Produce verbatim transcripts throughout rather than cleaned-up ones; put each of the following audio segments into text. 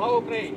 Слава Україні!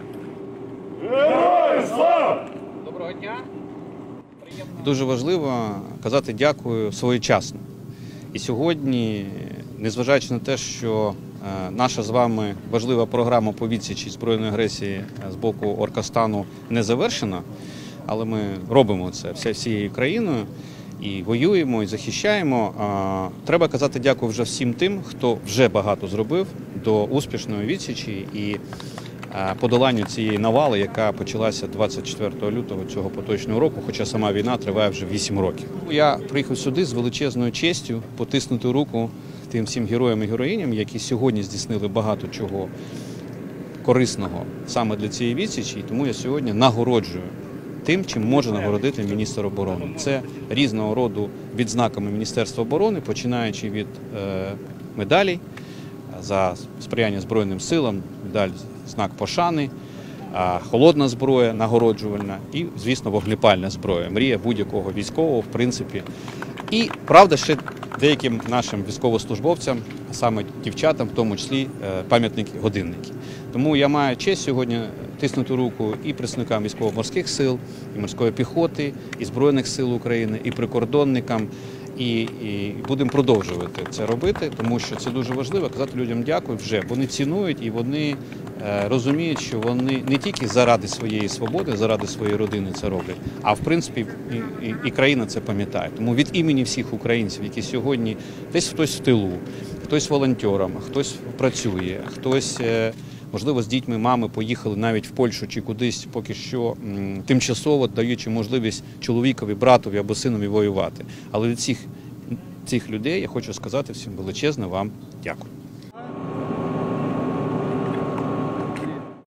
Героям слава! Доброго дня! Приємно. Дуже важливо казати дякую своєчасно. І сьогодні, незважаючи на те, що наша з вами важлива програма по відсічі збройної агресії з боку Оркостану не завершена, але ми робимо це всією країною і воюємо, і захищаємо. Треба казати дякую вже всім тим, хто вже багато зробив до успішної відсічі і подоланню цієї навали, яка почалася двадцять четвертого лютого цього поточного року, хоча сама війна триває вже вісім років. Я приїхав сюди з величезною честю потиснути руку тим всім героям і героїням, які сьогодні здійснили багато чого корисного саме для цієї відсічі, і тому я сьогодні нагороджую тим, чим може нагородити міністр оборони. Це різного роду відзнаками Міністерства оборони, починаючи від е, медалей за сприяння Збройним силам, медаль знак пошани, холодна зброя нагороджувальна і, звісно, вогнепальна зброя. Мрія будь-якого військового, в принципі. І, правда, ще деяким нашим військовослужбовцям, а саме дівчатам, в тому числі пам'ятники, годинники. Тому я маю честь сьогодні тиснути руку і представникам військово-морських сил, і морської піхоти, і Збройних сил України, і прикордонникам. І, і будемо продовжувати це робити, тому що це дуже важливо, казати людям дякую вже. Вони цінують і вони е, розуміють, що вони не тільки заради своєї свободи, заради своєї родини це роблять, а в принципі і, і, і країна це пам'ятає. Тому від імені всіх українців, які сьогодні десь хтось в тилу, хтось волонтером, хтось працює, хтось, е, можливо, з дітьми мами поїхали навіть в Польщу чи кудись поки що м, тимчасово даючи можливість чоловікові, братові або синові воювати. Але від всіх цих людей я хочу сказати всім величезне вам дякую.